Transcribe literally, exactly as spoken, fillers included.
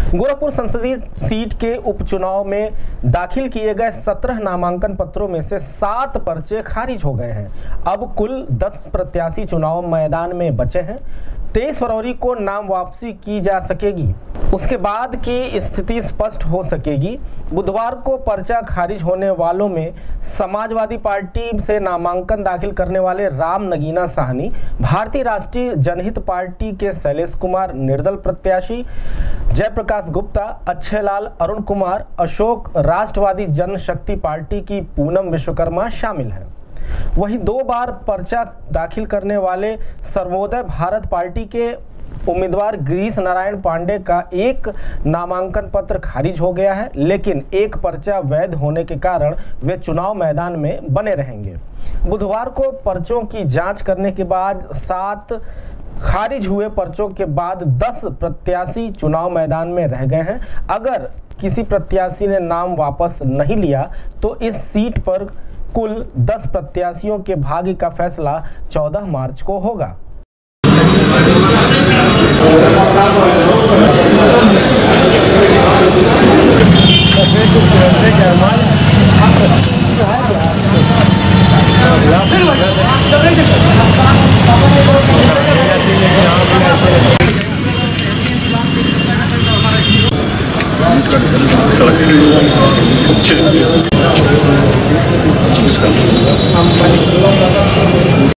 गोरखपुर संसदीय सीट के उपचुनाव में दाखिल किए गए सत्रह नामांकन पत्रों में से सात पर्चे खारिज हो गए हैं। अब कुल दस प्रत्याशी चुनाव मैदान में बचे हैं। तेईस फरवरी को नाम वापसी की जा सकेगी, उसके बाद की स्थिति स्पष्ट हो सकेगी। बुधवार को पर्चा खारिज होने वालों में समाजवादी पार्टी से नामांकन दाखिल करने वाले राम नगीना साहनी, भारतीय राष्ट्रीय जनहित पार्टी के शैलेश कुमार निर्दल प्रत्याशी, जयप्रकाश गुप्ता, अक्षय लाल, अरुण कुमार, अशोक, राष्ट्रवादी जनशक्ति पार्टी की पूनम विश्वकर्मा शामिल हैं। वहीं दो बार पर्चा दाखिल करने वाले सर्वोदय भारत पार्टी के उम्मीदवार गिरीश नारायण पांडे का एक नामांकन पत्र खारिज हो गया है, लेकिन एक पर्चा वैध होने के कारण वे चुनाव मैदान में बने रहेंगे। बुधवार को पर्चों की जांच करने के बाद सात खारिज हुए पर्चों के बाद दस प्रत्याशी चुनाव मैदान में रह गए हैं। अगर किसी प्रत्याशी ने नाम वापस नहीं लिया तो इस सीट पर कुल दस प्रत्याशियों के भाग्य का फैसला चौदह मार्च को होगा।